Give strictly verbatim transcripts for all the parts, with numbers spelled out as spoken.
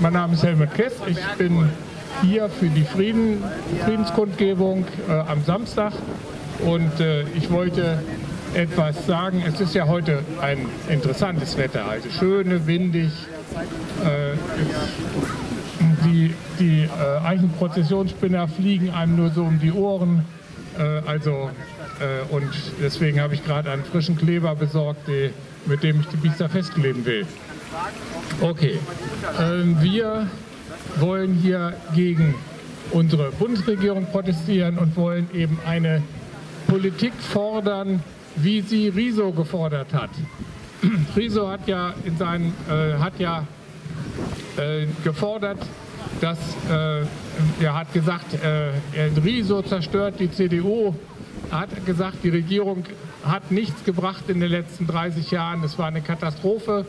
mein Name ist Helmut Kess. Ich bin hier für die Frieden, Friedenskundgebung äh, am Samstag und äh, ich wollte etwas sagen. Es ist ja heute ein interessantes Wetter, also schöne, windig. Äh, die die äh, Eichenprozessionsspinner fliegen einem nur so um die Ohren. Äh, also, äh, und deswegen habe ich gerade einen frischen Kleber besorgt, die, mit dem ich die Biester festkleben will. Okay, äh, wir wollen hier gegen unsere Bundesregierung protestieren und wollen eben eine Politik fordern, wie sie Riso gefordert hat. Riso hat ja, in seinen, äh, hat ja äh, gefordert, dass äh, er hat gesagt, äh, Riso zerstört die C D U. Er hat gesagt, die Regierung hat nichts gebracht in den letzten dreißig Jahren. Es war eine Katastrophe.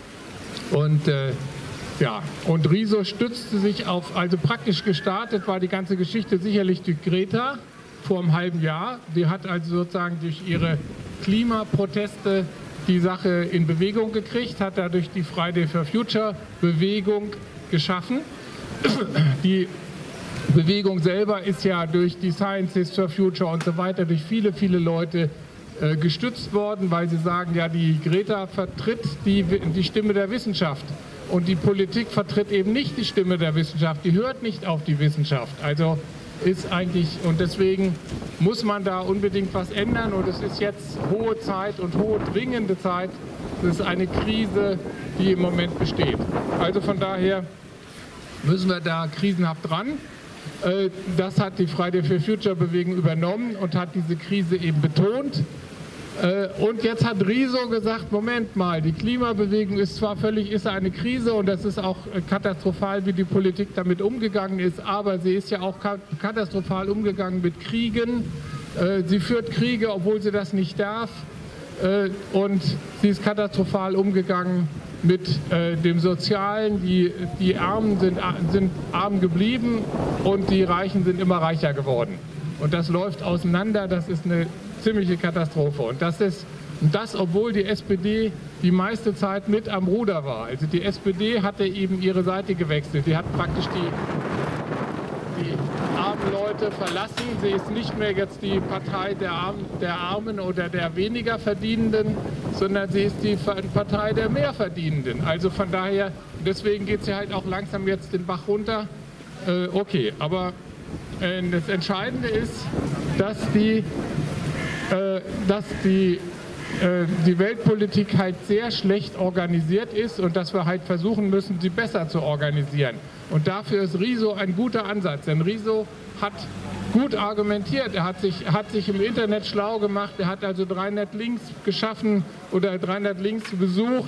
Und äh, ja, und Riso stützte sich auf, also praktisch gestartet war die ganze Geschichte sicherlich durch Greta vor einem halben Jahr. Die hat also sozusagen durch ihre Klimaproteste die Sache in Bewegung gekriegt, hat dadurch die Friday for Future Bewegung geschaffen. Die Bewegung selber ist ja durch die Scientists for Future und so weiter, durch viele, viele Leute äh, gestützt worden, weil sie sagen, ja, die Greta vertritt die, die Stimme der Wissenschaft. Und die Politik vertritt eben nicht die Stimme der Wissenschaft, die hört nicht auf die Wissenschaft. Also ist eigentlich, und deswegen muss man da unbedingt was ändern und es ist jetzt hohe Zeit und hohe dringende Zeit. Das ist eine Krise, die im Moment besteht. Also von daher müssen wir da krisenhaft dran. Das hat die Friday for Future Bewegung übernommen und hat diese Krise eben betont. Und jetzt hat Riso gesagt, Moment mal, die Klimabewegung ist zwar völlig, ist eine Krise und das ist auch katastrophal, wie die Politik damit umgegangen ist, aber sie ist ja auch katastrophal umgegangen mit Kriegen. Sie führt Kriege, obwohl sie das nicht darf. Und sie ist katastrophal umgegangen mit dem Sozialen. Die, die Armen sind, sind arm geblieben und die Reichen sind immer reicher geworden. Und das läuft auseinander, das ist eine ziemliche Katastrophe. Und das ist das, obwohl die S P D die meiste Zeit mit am Ruder war. Also die S P D hatte eben ihre Seite gewechselt. Die hat praktisch die, die armen Leute verlassen. Sie ist nicht mehr jetzt die Partei der Armen, der Armen oder der weniger Verdienenden, sondern sie ist die Partei der Mehrverdienenden. Also von daher, deswegen geht sie halt auch langsam jetzt den Bach runter. Äh, okay, aber äh, das Entscheidende ist, dass die dass die, äh, die Weltpolitik halt sehr schlecht organisiert ist und dass wir halt versuchen müssen, sie besser zu organisieren. Und dafür ist Riso ein guter Ansatz, denn Riso hat gut argumentiert, er hat sich, hat sich im Internet schlau gemacht, er hat also dreihundert Links geschaffen oder dreihundert Links besucht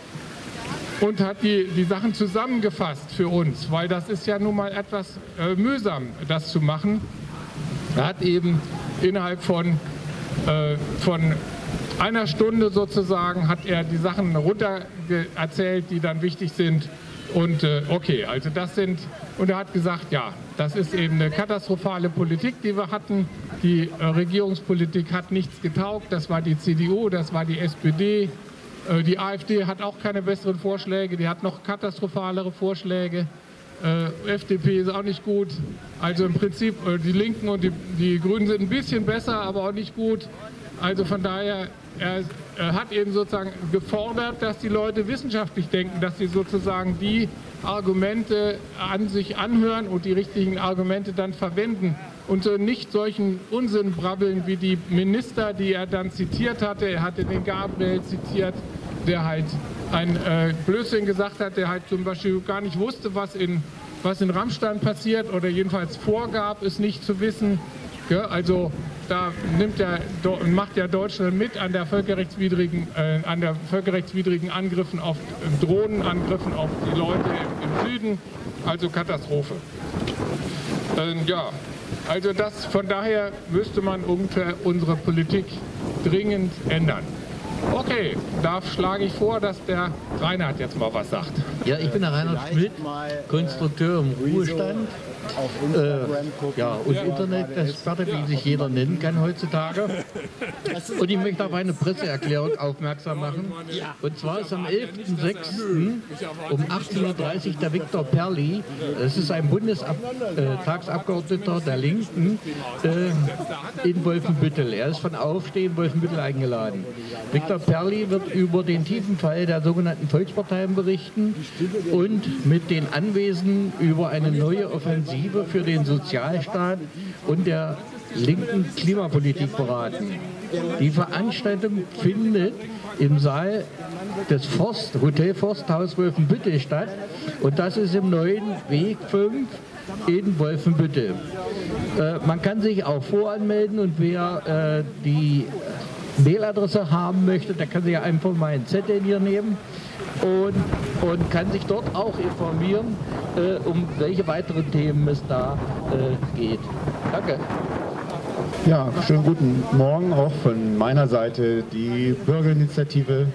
und hat die, die Sachen zusammengefasst für uns, weil das ist ja nun mal etwas äh, mühsam, das zu machen. Er hat eben innerhalb von Von einer Stunde sozusagen hat er die Sachen runter erzählt, die dann wichtig sind. Und äh, okay, also das sind, und er hat gesagt, ja, das ist eben eine katastrophale Politik, die wir hatten. Die äh, Regierungspolitik hat nichts getaugt, das war die C D U, das war die S P D. Äh, die AfD hat auch keine besseren Vorschläge, die hat noch katastrophalere Vorschläge. Äh, F D P ist auch nicht gut. Also im Prinzip, äh, die Linken und die, die Grünen sind ein bisschen besser, aber auch nicht gut. Also von daher, er, er hat eben sozusagen gefordert, dass die Leute wissenschaftlich denken, dass sie sozusagen die Argumente an sich anhören und die richtigen Argumente dann verwenden und so nicht solchen Unsinn brabbeln wie die Minister, die er dann zitiert hatte. Er hatte den Gabriel zitiert, der halt ein äh, Blödsinn gesagt hat, der halt zum Beispiel gar nicht wusste, was in, was in Rammstein passiert oder jedenfalls vorgab, es nicht zu wissen. Ja, also da nimmt der, macht ja Deutschland mit an der völkerrechtswidrigen, äh, an der völkerrechtswidrigen Angriffen auf äh, Drohnenangriffen auf die Leute im, im Süden. Also Katastrophe. Ähm, ja, also das, von daher müsste man ungefähr unsere Politik dringend ändern. Okay, da schlage ich vor, dass der Reinhard jetzt mal was sagt. Ja, ich bin der Reinhard Schmidt, Konstrukteur im Ruhestand. Äh, ja, und Internet-Experte, wie sich jeder nennen kann heutzutage. Und ich möchte auf eine Presseerklärung aufmerksam machen. Und zwar ist am elften sechsten um achtzehn Uhr dreißig der Viktor Perli, das ist ein Bundestagsabgeordneter der Linken, äh, in Wolfenbüttel. Er ist von Aufstehen Wolfenbüttel eingeladen. Viktor Perli wird über den tiefen Fall der sogenannten Volksparteien berichten und mit den Anwesenden über eine neue Offensive für den Sozialstaat und der linken Klimapolitik beraten. Die Veranstaltung findet im Saal des Forst, Hotel Forsthaus Wolfenbüttel statt und das ist im neuen Weg fünf in Wolfenbüttel. Äh, man kann sich auch voranmelden und wer äh, die Mailadresse haben möchte, der kann sich einfach mal einen Zettel hier nehmen und, und kann sich dort auch informieren, äh, um welche weiteren Themen es da äh, geht. Danke. Ja, schönen guten Morgen auch von meiner Seite. Die Bürgerinitiative,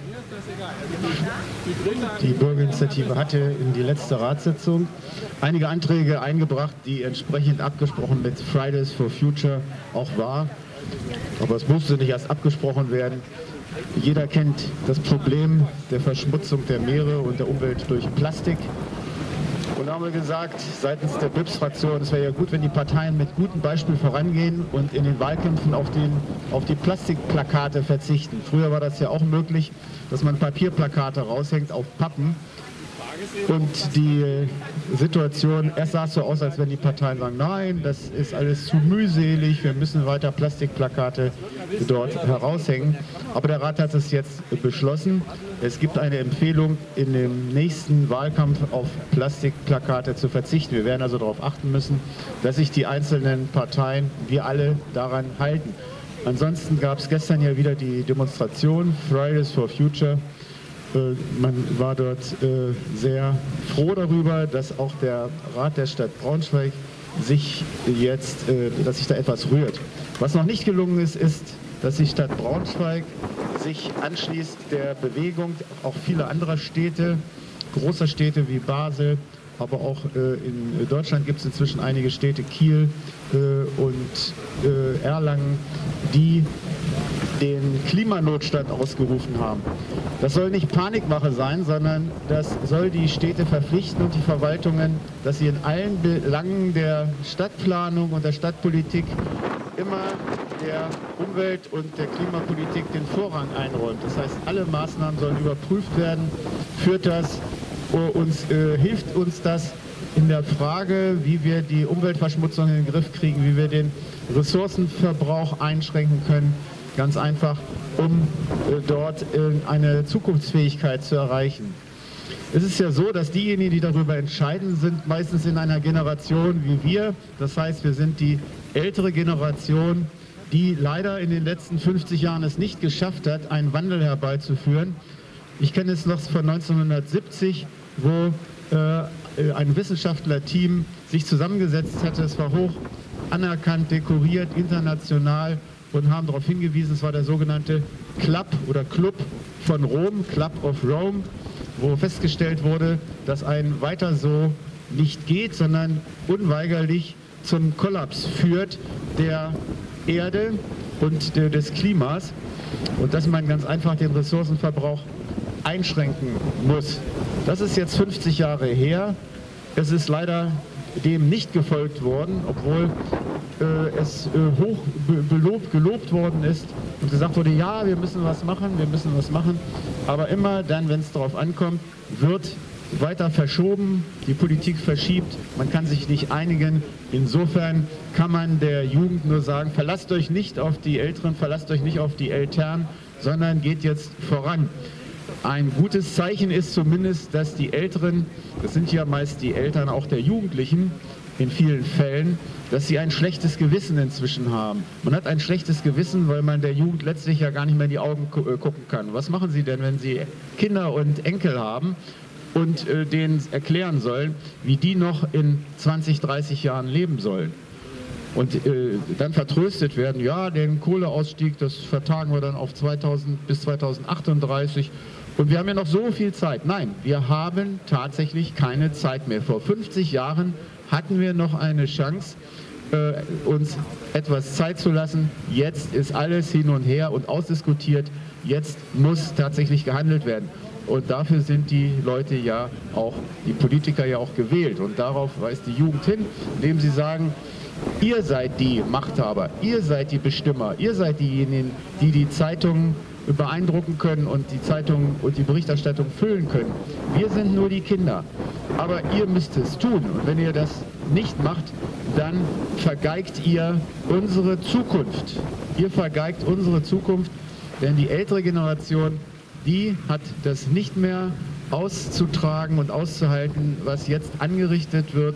die Bürgerinitiative hatte in die letzte Ratssitzung einige Anträge eingebracht, die entsprechend abgesprochen mit Fridays for Future auch war. Aber es musste nicht erst abgesprochen werden. Jeder kennt das Problem der Verschmutzung der Meere und der Umwelt durch Plastik. Und da haben wir gesagt, seitens der B I P S-Fraktion, es wäre ja gut, wenn die Parteien mit gutem Beispiel vorangehen und in den Wahlkämpfen auf, den, auf die Plastikplakate verzichten. Früher war das ja auch möglich, dass man Papierplakate raushängt auf Pappen. Und die Situation, erst sah es so aus, als wenn die Parteien sagen, nein, das ist alles zu mühselig, wir müssen weiter Plastikplakate dort heraushängen. Aber der Rat hat es jetzt beschlossen. Es gibt eine Empfehlung, in dem nächsten Wahlkampf auf Plastikplakate zu verzichten. Wir werden also darauf achten müssen, dass sich die einzelnen Parteien, wir alle, daran halten. Ansonsten gab es gestern ja wieder die Demonstration Fridays for Future. Man war dort sehr froh darüber, dass auch der Rat der Stadt Braunschweig sich jetzt, dass sich da etwas rührt. Was noch nicht gelungen ist, ist, dass die Stadt Braunschweig sich anschließt der Bewegung auch vieler anderer Städte, großer Städte wie Basel, aber auch in Deutschland gibt es inzwischen einige Städte, Kiel und Erlangen, die den Klimanotstand ausgerufen haben. Das soll nicht Panikmache sein, sondern das soll die Städte verpflichten und die Verwaltungen, dass sie in allen Belangen der Stadtplanung und der Stadtpolitik immer der Umwelt- und der Klimapolitik den Vorrang einräumt. Das heißt, alle Maßnahmen sollen überprüft werden. Führt das uns, äh, hilft uns das in der Frage, wie wir die Umweltverschmutzung in den Griff kriegen, wie wir den Ressourcenverbrauch einschränken können. Ganz einfach, um äh, dort äh, eine Zukunftsfähigkeit zu erreichen. Es ist ja so, dass diejenigen, die darüber entscheiden, sind meistens in einer Generation wie wir. Das heißt, wir sind die ältere Generation, die leider in den letzten fünfzig Jahren es nicht geschafft hat, einen Wandel herbeizuführen. Ich kenne es noch von neunzehnhundertsiebzig, wo äh, ein Wissenschaftlerteam sich zusammengesetzt hatte. Es war hoch anerkannt, dekoriert, international, und haben darauf hingewiesen, es war der sogenannte Club oder Club von Rom, Club of Rome, wo festgestellt wurde, dass ein weiter so nicht geht, sondern unweigerlich zum Kollaps führt der Erde und der, des Klimas und dass man ganz einfach den Ressourcenverbrauch einschränken muss. Das ist jetzt fünfzig Jahre her. Es ist leider dem nicht gefolgt worden, obwohl äh, es äh, hoch belobt, gelobt worden ist und gesagt wurde, ja, wir müssen was machen, wir müssen was machen. Aber immer dann, wenn es darauf ankommt, wird weiter verschoben, die Politik verschiebt, man kann sich nicht einigen. Insofern kann man der Jugend nur sagen, verlasst euch nicht auf die Älteren, verlasst euch nicht auf die Eltern, sondern geht jetzt voran. Ein gutes Zeichen ist zumindest, dass die Älteren, das sind ja meist die Eltern auch der Jugendlichen in vielen Fällen, dass sie ein schlechtes Gewissen inzwischen haben. Man hat ein schlechtes Gewissen, weil man der Jugend letztlich ja gar nicht mehr in die Augen gucken kann. Was machen sie denn, wenn sie Kinder und Enkel haben und äh, denen erklären sollen, wie die noch in zwanzig, dreißig Jahren leben sollen? Und äh, dann vertröstet werden, ja, den Kohleausstieg, das vertagen wir dann auf zweitausend bis zweitausendachtunddreißig. Und wir haben ja noch so viel Zeit. Nein, wir haben tatsächlich keine Zeit mehr. Vor fünfzig Jahren hatten wir noch eine Chance, äh, uns etwas Zeit zu lassen. Jetzt ist alles hin und her und ausdiskutiert. Jetzt muss tatsächlich gehandelt werden. Und dafür sind die Leute ja auch, die Politiker ja auch gewählt. Und darauf weist die Jugend hin, indem sie sagen, ihr seid die Machthaber, ihr seid die Bestimmer, ihr seid diejenigen, die die Zeitungen beeindrucken können und die Zeitungen und die Berichterstattung füllen können. Wir sind nur die Kinder. Aber ihr müsst es tun. Und wenn ihr das nicht macht, dann vergeigt ihr unsere Zukunft. Ihr vergeigt unsere Zukunft, denn die ältere Generation, die hat das nicht mehr auszutragen und auszuhalten, was jetzt angerichtet wird.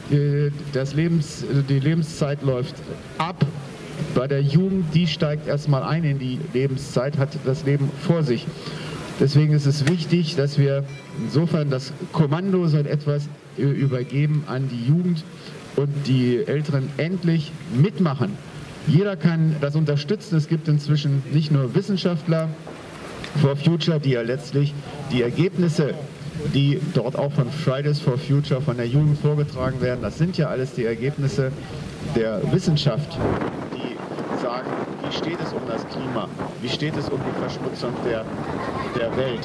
Das Lebens, die Lebenszeit läuft ab. Bei der Jugend, die steigt erstmal ein in die Lebenszeit, hat das Leben vor sich. Deswegen ist es wichtig, dass wir insofern das Kommando so etwas übergeben an die Jugend und die Älteren endlich mitmachen. Jeder kann das unterstützen. Es gibt inzwischen nicht nur Wissenschaftler for Future, die ja letztlich die Ergebnisse, die dort auch von Fridays for Future, von der Jugend vorgetragen werden, das sind ja alles die Ergebnisse der Wissenschaft, die sagen, wie steht es um das Klima, wie steht es um die Verschmutzung der, der Welt.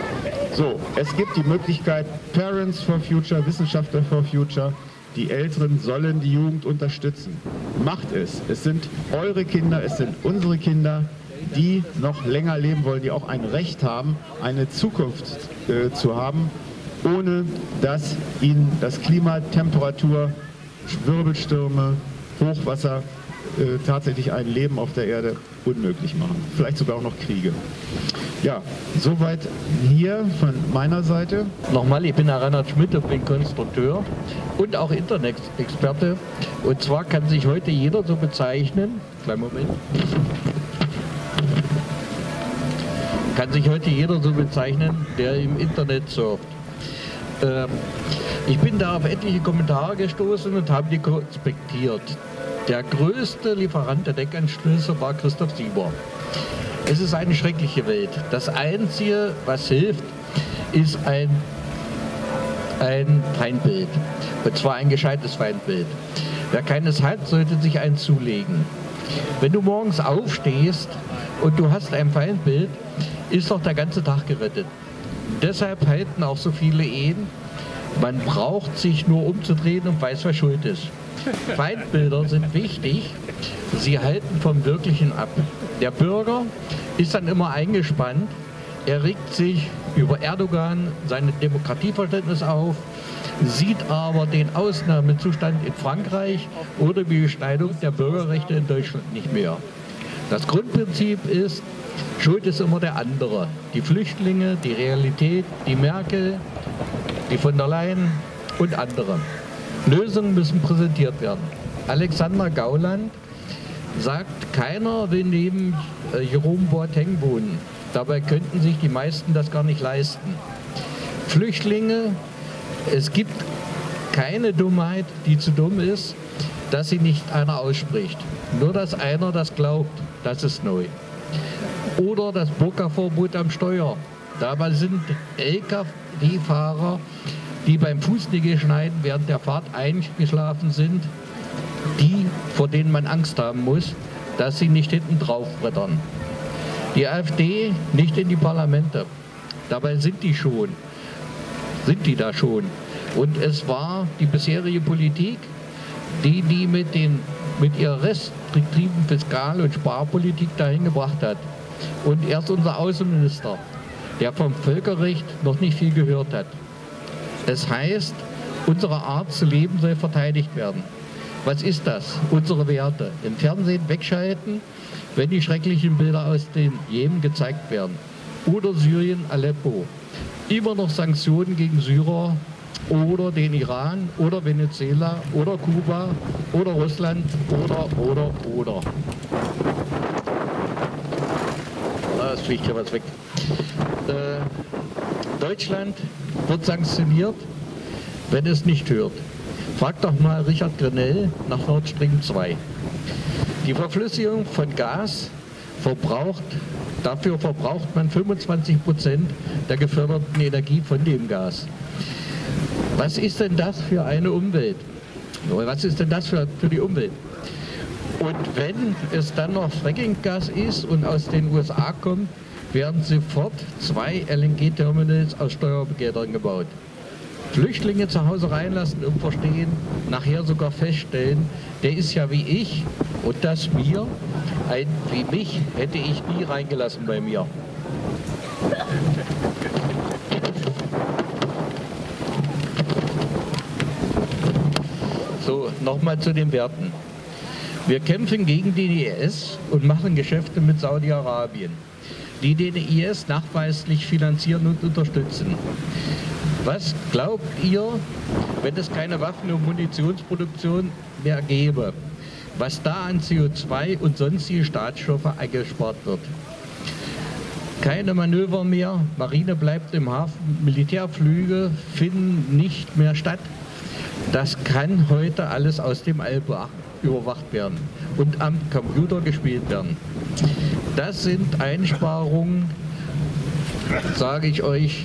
So, es gibt die Möglichkeit, Parents for Future, Wissenschaftler for Future, die Älteren sollen die Jugend unterstützen. Macht es. Es sind eure Kinder, es sind unsere Kinder, die noch länger leben wollen, die auch ein Recht haben, eine Zukunft äh, zu haben, ohne dass ihnen das Klima, Temperatur, Wirbelstürme, Hochwasser äh, tatsächlich ein Leben auf der Erde unmöglich machen. Vielleicht sogar auch noch Kriege. Ja, soweit hier von meiner Seite. Nochmal, ich bin Herr Reinhard Schmidt und bin Konstrukteur und auch Internet-Experte. Und zwar kann sich heute jeder so bezeichnen, kleinen Moment, kann sich heute jeder so bezeichnen, der im Internet surft. Ähm, ich bin da auf etliche Kommentare gestoßen und habe die konspektiert. Der größte Lieferant der Denkanschlüsse war Christoph Sieber. Es ist eine schreckliche Welt. Das Einzige, was hilft, ist ein, ein Feindbild. Und zwar ein gescheites Feindbild. Wer keines hat, sollte sich eins zulegen. Wenn du morgens aufstehst und du hast ein Feindbild, ist doch der ganze Tag gerettet. Deshalb halten auch so viele Ehen. Man braucht sich nur umzudrehen und weiß, wer schuld ist. Feindbilder sind wichtig. Sie halten vom Wirklichen ab. Der Bürger ist dann immer eingespannt. Er regt sich über Erdogan, sein Demokratieverständnis auf, sieht aber den Ausnahmezustand in Frankreich oder die Beschneidung der Bürgerrechte in Deutschland nicht mehr. Das Grundprinzip ist, Schuld ist immer der andere. Die Flüchtlinge, die Realität, die Merkel, die von der Leyen und andere. Lösungen müssen präsentiert werden. Alexander Gauland sagt, keiner will neben äh, Jerome Boateng wohnen. Dabei könnten sich die meisten das gar nicht leisten. Flüchtlinge, es gibt keine Dummheit, die zu dumm ist, dass sie nicht einer ausspricht. Nur, dass einer das glaubt, das ist neu. Oder das Burka-Verbot am Steuer. Dabei sind L K W-Fahrer, die beim Fußnägel schneiden während der Fahrt eingeschlafen sind, die, vor denen man Angst haben muss, dass sie nicht hinten drauf brettern. Die AfD nicht in die Parlamente. Dabei sind die schon. Sind die da schon. Und es war die bisherige Politik, die die mit, den, mit ihrer restriktiven Fiskal- und Sparpolitik dahin gebracht hat. Und erst unser Außenminister, der vom Völkerrecht noch nicht viel gehört hat. Es heißt, unsere Art zu leben soll verteidigt werden. Was ist das? Unsere Werte. Im Fernsehen wegschalten, wenn die schrecklichen Bilder aus dem Jemen gezeigt werden. Oder Syrien, Aleppo. Immer noch Sanktionen gegen Syrer oder den Iran oder Venezuela oder Kuba oder Russland oder, oder, oder. Da fliegt ja was weg. Äh, Deutschland wird sanktioniert, wenn es nicht hört. Frag doch mal Richard Grenell nach Nord Stream zwei. Die Verflüssigung von Gas verbraucht, dafür verbraucht man fünfundzwanzig Prozent der geförderten Energie von dem Gas. Was ist denn das für eine Umwelt? Was ist denn das für, für die Umwelt? Und wenn es dann noch Frackinggas ist und aus den U S A kommt, werden sofort zwei L N G-Terminals aus Steuergeldern gebaut. Flüchtlinge zu Hause reinlassen und verstehen, nachher sogar feststellen, der ist ja wie ich und das mir, ein wie mich hätte ich nie reingelassen bei mir. So, nochmal zu den Werten. Wir kämpfen gegen den I S und machen Geschäfte mit Saudi-Arabien, die den I S nachweislich finanzieren und unterstützen. Was glaubt ihr, wenn es keine Waffen- und Munitionsproduktion mehr gäbe, was da an C O zwei und sonstige Staatsstoffe eingespart wird? Keine Manöver mehr, Marine bleibt im Hafen, Militärflüge finden nicht mehr statt. Das kann heute alles aus dem All überwacht werden und am Computer gespielt werden. Das sind Einsparungen, sage ich euch,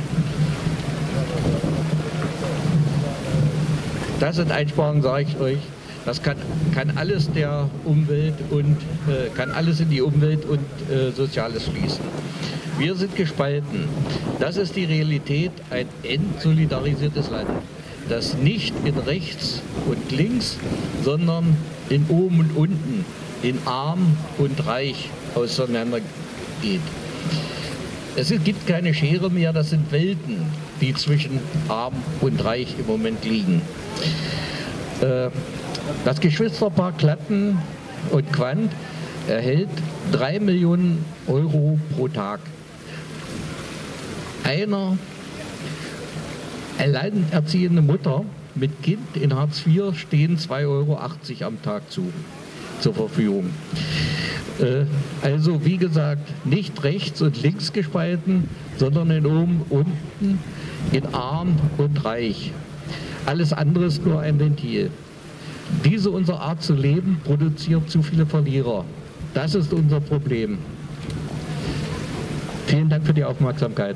das sind Einsparungen, sage ich euch, das kann, kann alles der Umwelt und äh, kann alles in die Umwelt und äh, Soziales fließen. Wir sind gespalten. Das ist die Realität, ein entsolidarisiertes Land, das nicht in rechts und links, sondern in oben und unten, in arm und reich auseinandergeht. Es gibt keine Schere mehr, das sind Welten, die zwischen arm und reich im Moment liegen. Das Geschwisterpaar Klatten und Quandt erhält drei Millionen Euro pro Tag. Einer alleinerziehende Mutter mit Kind in Hartz vier stehen zwei Euro achtzig am Tag zu, zur Verfügung. Äh, also wie gesagt, nicht rechts und links gespalten, sondern in oben, unten, in arm und reich. Alles andere ist nur ein Ventil. Diese unsere Art zu leben produziert zu viele Verlierer. Das ist unser Problem. Vielen Dank für die Aufmerksamkeit.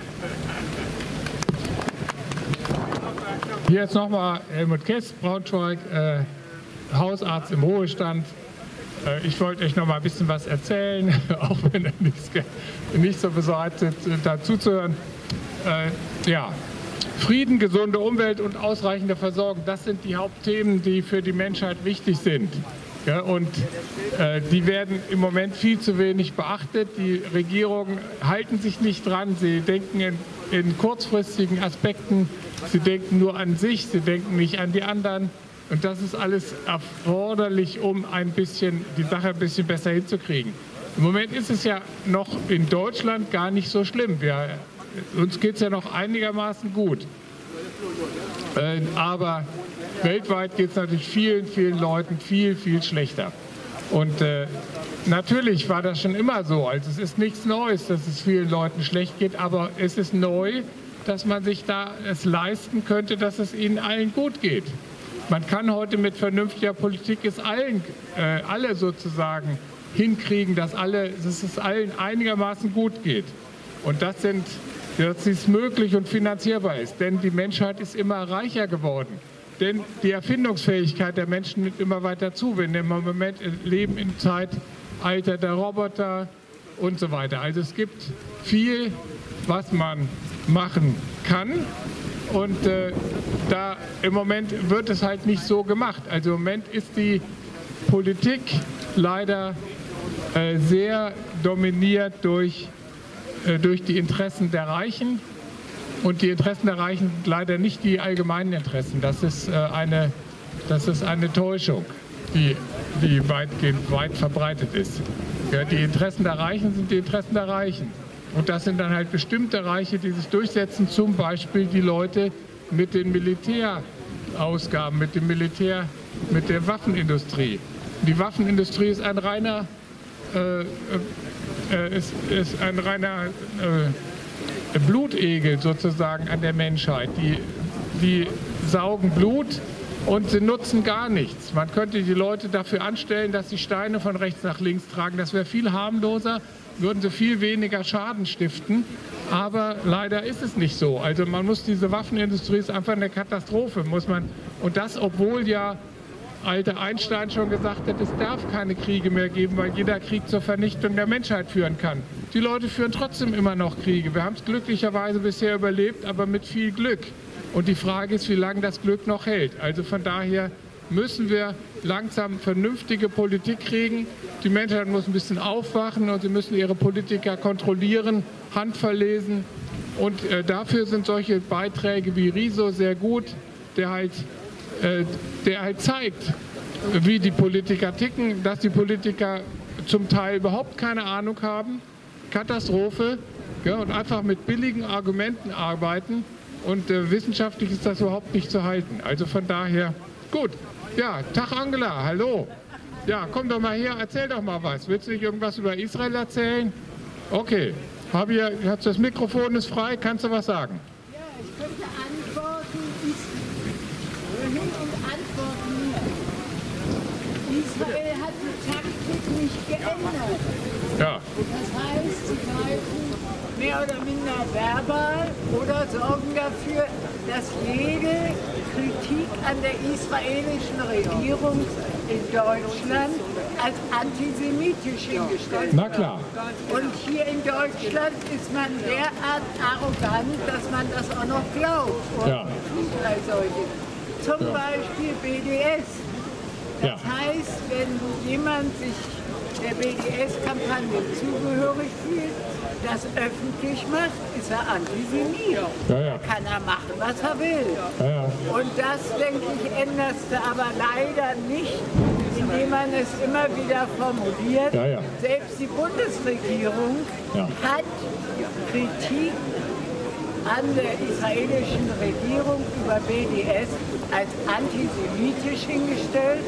Hier ist nochmal Helmut Kess, Braunschweig, äh, Hausarzt im Ruhestand. Äh, ich wollte euch noch mal ein bisschen was erzählen, auch wenn ihr nicht, nicht so besorgt seid, dazu zu hören. Äh, ja, Frieden, gesunde Umwelt und ausreichende Versorgung, das sind die Hauptthemen, die für die Menschheit wichtig sind. Ja, und äh, die werden im Moment viel zu wenig beachtet. Die Regierungen halten sich nicht dran. Sie denken in, in kurzfristigen Aspekten. Sie denken nur an sich. Sie denken nicht an die anderen. Und das ist alles erforderlich, um ein bisschen, die Sache ein bisschen besser hinzukriegen. Im Moment ist es ja noch in Deutschland gar nicht so schlimm. Wir, uns geht es ja noch einigermaßen gut. Äh, aber weltweit geht es natürlich vielen, vielen Leuten viel, viel schlechter. Und äh, natürlich war das schon immer so. Also es ist nichts Neues, dass es vielen Leuten schlecht geht, aber es ist neu, dass man sich da es leisten könnte, dass es ihnen allen gut geht. Man kann heute mit vernünftiger Politik es allen, äh, alle sozusagen hinkriegen, dass, alle, dass es allen einigermaßen gut geht. Und das sind, dass es möglich und finanzierbar ist. Denn die Menschheit ist immer reicher geworden. Denn die Erfindungsfähigkeit der Menschen nimmt immer weiter zu. Wir im Moment leben im Zeitalter der Roboter und so weiter. Also es gibt viel, was man machen kann. Und äh, da im Moment wird es halt nicht so gemacht. Also im Moment ist die Politik leider äh, sehr dominiert durch, äh, durch die Interessen der Reichen. Und die Interessen der Reichen sind leider nicht die allgemeinen Interessen. Das ist, äh, eine, das ist eine Täuschung, die, die weitgehend weit verbreitet ist. Ja, die Interessen der Reichen sind die Interessen der Reichen. Und das sind dann halt bestimmte Reiche, die sich durchsetzen, zum Beispiel die Leute mit den Militärausgaben, mit dem Militär, mit der Waffenindustrie. Die Waffenindustrie ist ein reiner, äh, äh, ist, ist ein reiner äh, Blutegel sozusagen an der Menschheit. Die, die saugen Blut und sie nutzen gar nichts. Man könnte die Leute dafür anstellen, dass sie Steine von rechts nach links tragen. Das wäre viel harmloser, würden sie viel weniger Schaden stiften. Aber leider ist es nicht so. Also man muss, diese Waffenindustrie ist einfach eine Katastrophe. Muss man, und das, obwohl ja alter Einstein schon gesagt hat, es darf keine Kriege mehr geben, weil jeder Krieg zur Vernichtung der Menschheit führen kann. Die Leute führen trotzdem immer noch Kriege. Wir haben es glücklicherweise bisher überlebt, aber mit viel Glück. Und die Frage ist, wie lange das Glück noch hält. Also von daher müssen wir langsam vernünftige Politik kriegen. Die Menschheit muss ein bisschen aufwachen und sie müssen ihre Politiker kontrollieren, handverlesen. Und äh, dafür sind solche Beiträge wie Riso sehr gut, der halt, äh, der halt zeigt, wie die Politiker ticken, dass die Politiker zum Teil überhaupt keine Ahnung haben. Katastrophe, ja, und einfach mit billigen Argumenten arbeiten. Und äh, wissenschaftlich ist das überhaupt nicht zu halten. Also von daher, gut. Ja, Tag Angela, hallo. Ja, komm doch mal her, erzähl doch mal was. Willst du nicht irgendwas über Israel erzählen? Okay. Hab hier, das Mikrofon ist frei, kannst du was sagen? Ja, ich könnte antworten, Wohin und antworten mir. Israel hat die Taktik nicht geändert. Ja. Das heißt, sie greifen mehr oder minder verbal oder sorgen dafür, dass jede Kritik an der israelischen Regierung in Deutschland als antisemitisch hingestellt wird. Na klar. Und hier in Deutschland ist man derart arrogant, dass man das auch noch glaubt. Und Ja. bei solchen. Zum Ja. Beispiel B D S. Das Ja. heißt, wenn jemand sich der B D S-Kampagne zugehörig fühlt, das öffentlich macht, ist er Antisemit. Ja, ja. Kann er machen, was er will. Ja, ja. Und das, denke ich, änderst du aber leider nicht, indem man es immer wieder formuliert. Ja, ja. Selbst die Bundesregierung Ja. hat Kritik an der israelischen Regierung über B D S als antisemitisch hingestellt.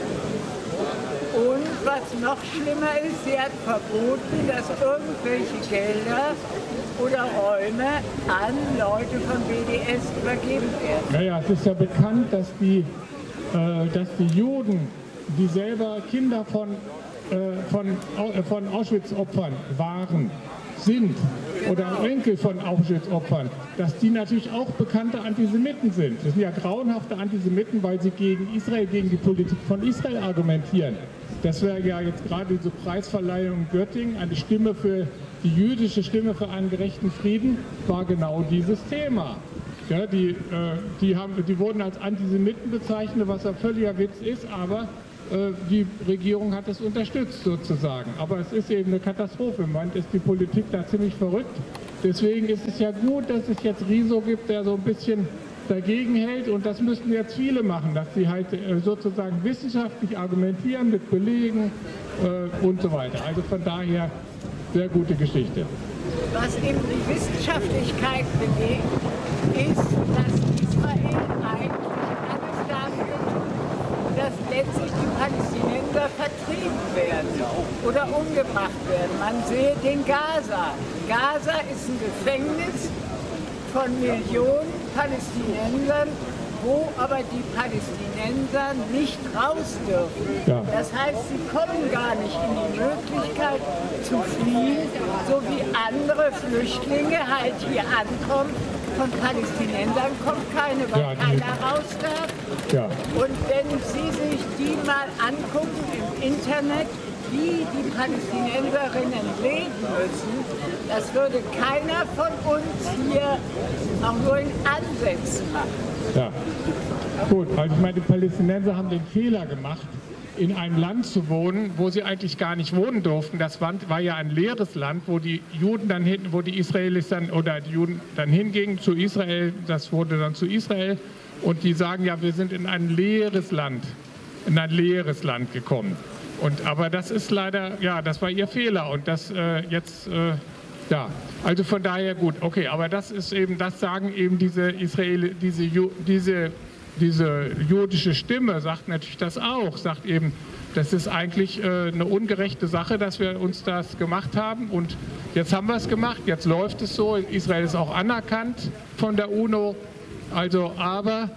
Und was noch schlimmer ist, sie hat verboten, dass irgendwelche Gelder oder Räume an Leute von B D S übergeben werden. Naja, es ist ja bekannt, dass die, äh, dass die Juden, die selber Kinder von, äh, von, Au- äh, von Auschwitz-Opfern waren, sind oder Enkel von Auschwitz-Opfern, dass die natürlich auch bekannte Antisemiten sind. Das sind ja grauenhafte Antisemiten, weil sie gegen Israel, gegen die Politik von Israel argumentieren. Das wäre ja jetzt gerade diese Preisverleihung in Göttingen, eine Stimme für die jüdische Stimme für einen gerechten Frieden, war genau dieses Thema. Ja, die, äh, die, haben, die wurden als Antisemiten bezeichnet, was ein völliger Witz ist, aber äh, die Regierung hat es unterstützt sozusagen. Aber es ist eben eine Katastrophe. Im Moment ist die Politik da ziemlich verrückt. Deswegen ist es ja gut, dass es jetzt Riso gibt, der so ein bisschen dagegen hält. Und das müssten jetzt viele machen, dass sie halt äh, sozusagen wissenschaftlich argumentieren mit Belegen äh, und so weiter. Also von daher sehr gute Geschichte. Was eben die Wissenschaftlichkeit belegt, ist, dass Israel eigentlich alles dafür tut, dass letztlich die Palästinenser vertrieben werden oder umgebracht werden. Man sehe den Gaza. Gaza ist ein Gefängnis von Millionen Palästinensern, wo aber die Palästinenser nicht raus dürfen. Ja. Das heißt, sie kommen gar nicht in die Möglichkeit zu fliehen, so wie andere Flüchtlinge halt hier ankommen. Von Palästinensern kommt keine, weil Ja, die- keiner raus darf. Ja. Und wenn Sie sich die mal angucken im Internet, wie die Palästinenserinnen leben müssen, das würde keiner von uns hier auch nur in Ansätzen machen. Ja, gut. Also ich meine, die Palästinenser haben den Fehler gemacht, in einem Land zu wohnen, wo sie eigentlich gar nicht wohnen durften. Das Land war ja ein leeres Land, wo die Juden dann hin, wo die Israelis dann oder die Juden dann hingingen zu Israel. Das wurde dann zu Israel und die sagen ja, wir sind in ein leeres Land, in ein leeres Land gekommen. Und aber das ist leider, ja, das war ihr Fehler und das äh, jetzt äh, ja, also von daher gut, okay, aber das ist eben, das sagen eben diese Israel, diese, Ju- diese, diese jüdische Stimme, sagt natürlich das auch, sagt eben, das ist eigentlich äh, eine ungerechte Sache, dass wir uns das gemacht haben und jetzt haben wir es gemacht, jetzt läuft es so, Israel ist auch anerkannt von der UNO, also aber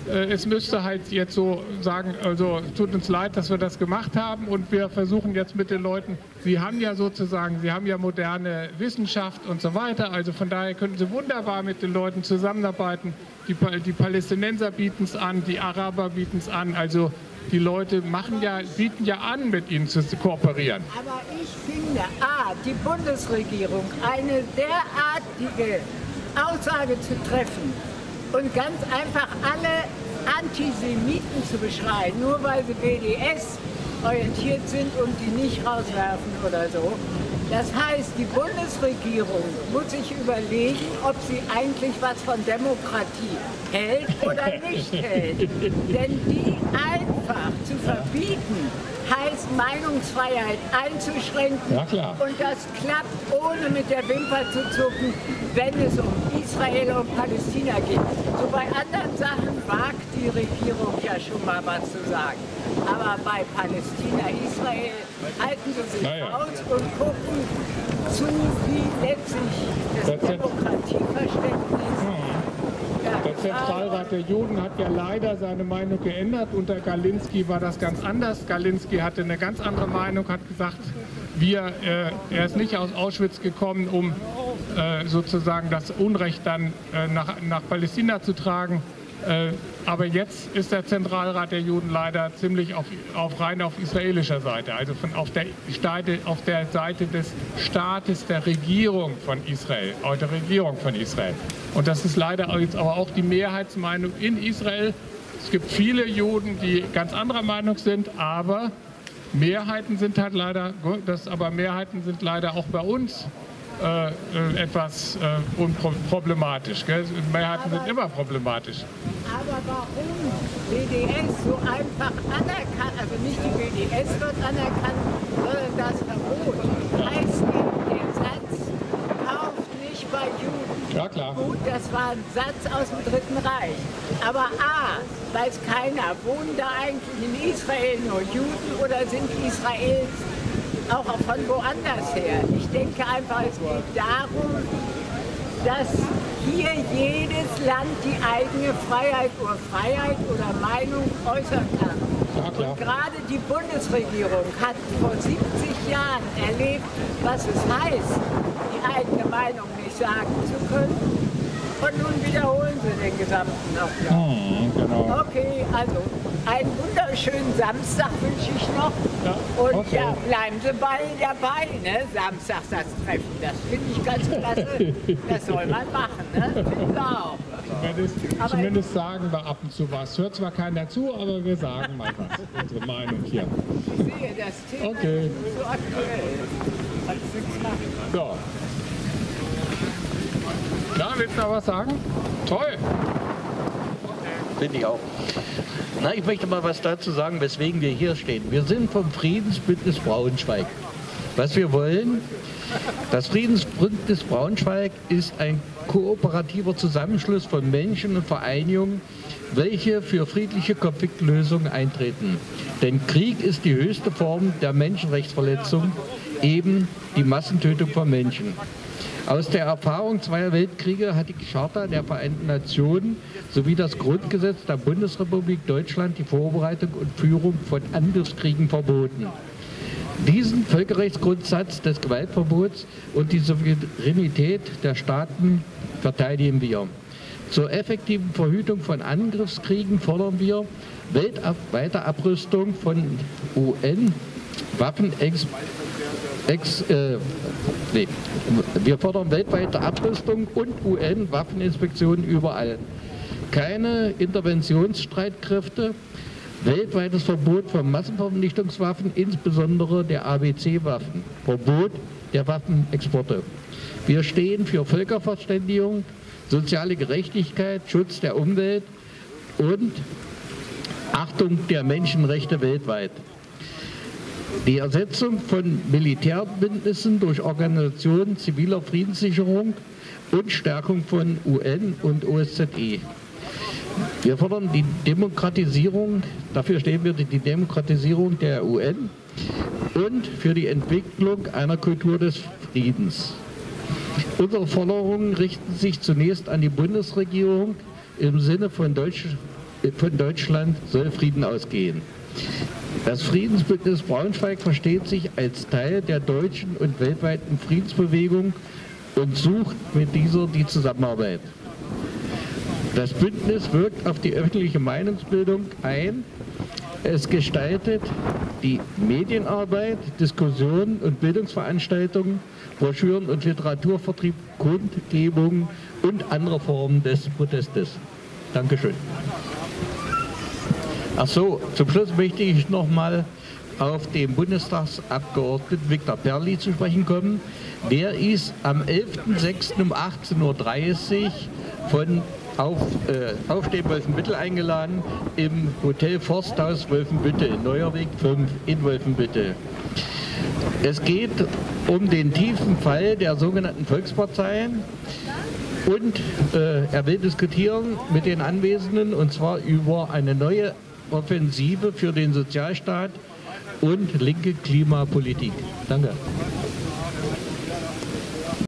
äh, es müsste halt jetzt so sagen, also es tut uns leid, dass wir das gemacht haben und wir versuchen jetzt mit den Leuten, sie haben ja sozusagen, sie haben ja moderne Wissenschaft und so weiter, also von daher könnten sie wunderbar mit den Leuten zusammenarbeiten. Die, die Palästinenser bieten es an, die Araber bieten es an, also die Leute machen ja, bieten ja an, mit ihnen zu kooperieren. Aber ich finde, A, die Bundesregierung eine derartige Aussage zu treffen und ganz einfach alle Antisemiten zu beschreien, nur weil sie B D S orientiert sind und die nicht rauswerfen oder so. Das heißt, die Bundesregierung muss sich überlegen, ob sie eigentlich was von Demokratie hält oder nicht hält. Denn die einfach zu verbieten, heißt Meinungsfreiheit einzuschränken. Ja, klar. Und das klappt ohne mit der Wimper zu zucken, wenn es um Israel und Palästina geht. So bei anderen Sachen wagt die Regierung ja schon mal was zu sagen. Aber bei Palästina, Israel halten sie sich naja. aus und gucken zu, wie letztlich das, das Demokratieverständnis. Ja. Der Zentralrat der Juden hat ja leider seine Meinung geändert. Unter Galinsky war das ganz anders. Galinsky hatte eine ganz andere Meinung, hat gesagt, wir, äh, er ist nicht aus Auschwitz gekommen, um äh, sozusagen das Unrecht dann äh, nach, nach Palästina zu tragen. Äh, aber jetzt ist der Zentralrat der Juden leider ziemlich auf, auf rein auf israelischer Seite, also von, auf, der Seite, auf der Seite des Staates, der Regierung von Israel, auch der Regierung von Israel. Und das ist leider jetzt aber auch die Mehrheitsmeinung in Israel. Es gibt viele Juden, die ganz anderer Meinung sind, aber Mehrheiten sind halt leider, das, aber Mehrheiten sind leider auch bei uns Äh, etwas äh, unproblematisch. Gell? Mehrheiten sind immer problematisch. Aber warum B D S so einfach anerkannt, also nicht die B D S wird anerkannt, sondern das Verbot, heißt eben der Satz, kauft nicht bei Juden. Ja, klar. Gut, das war ein Satz aus dem Dritten Reich. Aber A, weiß keiner, wohnen da eigentlich in Israel nur Juden oder sind Israels auch von woanders her? Ich denke einfach, es geht darum, dass hier jedes Land die eigene Freiheit oder Freiheit oder Meinung äußern kann. Ja, klar. Und gerade die Bundesregierung hat vor siebzig Jahren erlebt, was es heißt, die eigene Meinung nicht sagen zu können. Und nun wiederholen sie den gesamten Ablauf. Hm, genau. Okay, also einen wunderschönen Samstag wünsche ich noch. Ja, und okay. ja, bleiben Sie bald dabei, ne? Samstags das Treffen. Das finde ich ganz klasse. Das soll man machen, ne? Finde ich auch. Zumindest, zumindest sagen wir ab und zu was. Hört zwar keiner zu, aber wir sagen mal was. Unsere Meinung hier. Ich sehe, das Thema Okay. ist so aktuell. So. Na, willst du noch was sagen? Toll. Finde ich auch. Na, ich möchte mal was dazu sagen, weswegen wir hier stehen. Wir sind vom Friedensbündnis Braunschweig. Was wir wollen, das Friedensbündnis Braunschweig ist ein kooperativer Zusammenschluss von Menschen und Vereinigungen, welche für friedliche Konfliktlösungen eintreten. Denn Krieg ist die höchste Form der Menschenrechtsverletzung, eben die Massentötung von Menschen. Aus der Erfahrung zweier Weltkriege hat die Charta der Vereinten Nationen sowie das Grundgesetz der Bundesrepublik Deutschland die Vorbereitung und Führung von Angriffskriegen verboten. Diesen Völkerrechtsgrundsatz des Gewaltverbots und die Souveränität der Staaten verteidigen wir. Zur effektiven Verhütung von Angriffskriegen fordern wir weltweite Abrüstung von U N-Waffen. Ex, äh, nee. Wir fordern weltweite Abrüstung und U N-Waffeninspektionen überall. Keine Interventionsstreitkräfte, weltweites Verbot von Massenvernichtungswaffen, insbesondere der A B C-Waffen, Verbot der Waffenexporte. Wir stehen für Völkerverständigung, soziale Gerechtigkeit, Schutz der Umwelt und Achtung der Menschenrechte weltweit. Die Ersetzung von Militärbündnissen durch Organisationen ziviler Friedenssicherung und Stärkung von U N und O S Z E. Wir fordern die Demokratisierung, dafür stehen wir, die Demokratisierung der U N und für die Entwicklung einer Kultur des Friedens. Unsere Forderungen richten sich zunächst an die Bundesregierung im Sinne von Deutsch, von Deutschland soll Frieden ausgehen. Das Friedensbündnis Braunschweig versteht sich als Teil der deutschen und weltweiten Friedensbewegung und sucht mit dieser die Zusammenarbeit. Das Bündnis wirkt auf die öffentliche Meinungsbildung ein. Es gestaltet die Medienarbeit, Diskussionen und Bildungsveranstaltungen, Broschüren und Literaturvertrieb, Kundgebungen und andere Formen des Protestes. Dankeschön. Ach so, zum Schluss möchte ich noch mal auf den Bundestagsabgeordneten Viktor Perli zu sprechen kommen. Der ist am elften sechsten um achtzehn Uhr dreißig von auf, äh, Aufstehen Wolfenbüttel eingeladen im Hotel Forsthaus Wolfenbüttel, Neuerweg fünf in Wolfenbüttel. Es geht um den tiefen Fall der sogenannten Volksparteien und äh, er will diskutieren mit den Anwesenden und zwar über eine neue Offensive für den Sozialstaat und linke Klimapolitik. Danke.